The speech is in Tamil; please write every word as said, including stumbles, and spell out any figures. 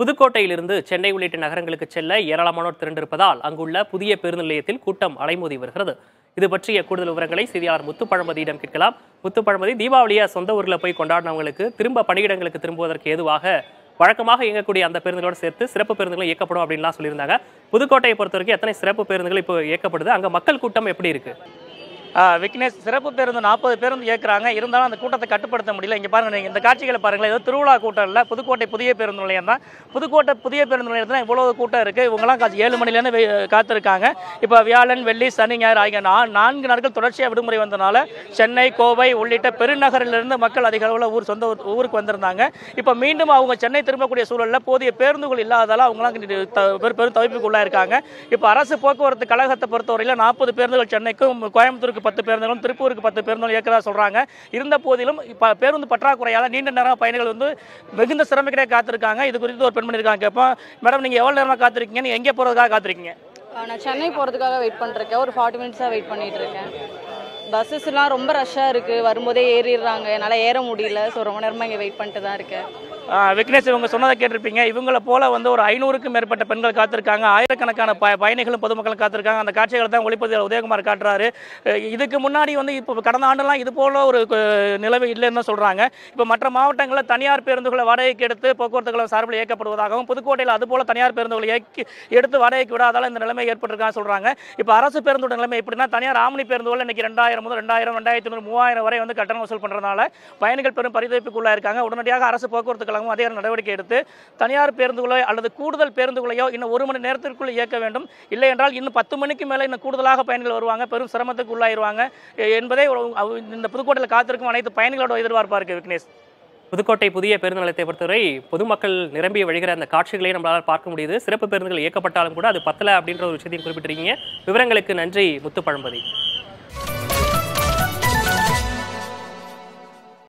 புதுக்கோட்டையிலிருந்து சென்னை உள்ளிட்ட நகரங்களுக்கு செல்ல ஏராளமானோர் திரண்டிருப்பதால் அங்குள்ள புதிய பேருந்து நிலையத்தில் கூட்டம் அலைமோதி வருகிறது. இது பற்றிய கூடுதல் விவரங்களை செய்தியாளர் முத்துப்பழமதியிடம் கேட்கலாம். முத்துப்பழமதி, தீபாவளியை சொந்த ஊரில் போய் கொண்டாடினவங்களுக்கு திரும்ப பணியிடங்களுக்கு திரும்புவதற்கு ஏதுவாக வழக்கமாக இயங்கக்கூடிய அந்த பேருந்துகளோடு சேர்த்து சிறப்பு பேருந்துகள் இயக்கப்படும் அப்படின்லாம் சொல்லியிருந்தாங்க. புதுக்கோட்டையை பொறுத்த வரைக்கும் எத்தனை சிறப்பு பேருந்துகள் இப்போ இயக்கப்படுது? அங்கே மக்கள் கூட்டம் எப்படி இருக்கு? விக்னேஷ், சிறப்பு பேருந்து நாற்பது பேருந்து இயக்குறாங்க. இருந்தாலும் அந்த கூட்டத்தை கட்டுப்படுத்த முடியல. இங்கே பாருங்க, நீங்கள் இந்த காட்சிகளை பாருங்களேன். ஏதோ திருவிழா கூட்டம் இல்லை, புதுக்கோட்டை புதிய பேருந்து நிலையம் தான். புதுக்கோட்டை புதிய பேருந்து நிலையத்தில் இவ்வளவு கூட்டம் இருக்குது. இவங்கெல்லாம் காட்சி ஏழு மணிலேருந்து காத்திருக்காங்க. இப்போ வியாழன், வெள்ளி, சனி, ஞாயிறு ஆகிய நான் நான்கு நாட்கள் தொடர்ச்சியாக விடுமுறை வந்தனால சென்னை, கோவை உள்ளிட்ட பெருநகரிலிருந்து மக்கள் அதிக அளவில் ஊர் சொந்த ஊருக்கு வந்திருந்தாங்க. இப்போ மீண்டும் அவங்க சென்னை திரும்பக்கூடிய சூழலில் போதிய பேருந்துகள் இல்லாததால் அவங்களாம் பெரும் தவிப்புக்குள்ளாக இருக்காங்க. இப்போ அரசு போக்குவரத்து கழகத்தை பொறுத்தவரையில் நாற்பது பேருந்துகள் சென்னைக்கும், கோயம்புத்தூருக்கு பத்து பேருந்துகளும், திருப்பூருக்கு பத்து பேருந்துகளும் இயக்கிறதா சொல்றாங்க. இருந்த போதிலும் இப்ப பேருந்து பற்றாக்குறையால நீண்ட நேரம் பயணிகள் வந்து மிகுந்த சிரமக்கிட்டே காத்திருக்காங்க. இது குறித்து ஒரு பெண்மணி இருக்காங்க. கேட்போம், மேடம், நீங்க எவ்வளவு நேரமா காத்திருக்கீங்க? நீங்க எங்கே போறதுக்காக காத்திருக்கீங்க? நான் சென்னை போகிறதுக்காக வெயிட் பண்ணிருக்கேன். ஒரு ஃபார்ட்டி மினிட்ஸாக வெயிட் பண்ணிட்டு இருக்கேன். பஸ்ஸஸ்லாம் ரொம்ப ரஷ்ஷாக இருக்குது. வரும்போதே ஏறிடுறாங்க, என்னால் ஏற முடியல. ஸோ ரொம்ப நேரமாக இங்கே வெயிட் பண்ணிட்டு தான் இருக்கேன். விக்னேஷ், இவங்க சொன்னதை கேட்டிருப்பீங்க. இவங்களை போல வந்து ஒரு ஐநூறுக்கும் மேற்பட்ட பெண்கள் காத்திருக்காங்க. ஆயிரக்கணக்கான ப பயணிகளும் பொதுமக்களும் காத்திருக்காங்க. அந்த காட்சிகளை தான் ஒளிப்பதிவாளர் உதயகுமார் காட்டுறாரு. இதுக்கு முன்னாடி வந்து இப்போ கடந்த ஆண்டுலாம் இது போல ஒரு நிலவு இல்லைன்னு தான் சொல்கிறாங்க. இப்போ மற்ற மாவட்டங்களில் தனியார் பேருந்துகளை வாடகைக்கு எடுத்து போக்குவரத்து கழகம் சார்பில் இயக்கப்படுவதாகவும், புதுக்கோட்டையில் அதுபோல தனியார் பேருந்துகளை இயக்கி எடுத்து வாடகைக்கு விடாதால இந்த நிலைமை ஏற்பட்டிருக்கான்னு சொல்கிறாங்க. இப்போ அரசு பேருந்தோட நிலைமை எப்படின்னா, தனியார் ஆம்னி பேருந்துகள் இன்னைக்கு ரெண்டாயிரம் முதல் ரெண்டாயிரம் ரெண்டாயிரத்தி ஐநூறு மூவாயிரம் வரை வந்து கட்டணம் வசூல் பண்ணுறதுனால பயணிகள் பெரும் பரிதவிப்புக்குள்ளே இருக்காங்க. உடனடியாக அரசு போக்குவரத்து கழகம் அதே நடவடிக்கை எடுத்து தனியார் பேருந்துகளோ அல்லது கூடுதல் பேருந்துகளையோ இன்னும் ஒரு மணி நேரத்திற்குள் இயக்க வேண்டும். இல்லை என்றால் இன்னும் பத்து மணிக்கு மேலே இன்னும் கூடுதலாக பயணிகள் வருவாங்க, பெரும் சிரமத்துக்கு உள்ளாயிருவாங்க என்பதே இந்த புதுக்கோட்டையில் காத்திருக்கும் அனைத்து பயணிகளோட எதிர்பார்ப்பா இருக்கு. விக்னேஷ், புதுக்கோட்டை புதிய பேருந்து நிலையத்தை பொறுத்தவரை பொதுமக்கள் நிரம்பி வழிகிற அந்த காட்சிகளையும் நம்மளால் பார்க்க முடியுது. சிறப்பு பேருந்துகள் இயக்கப்பட்டாலும் கூட அது பத்தல அப்படின்ற ஒரு விஷயத்தையும் குறிப்பிட்டிருக்கீங்க. விவரங்களுக்கு நன்றி முத்துப்பழம்பதி.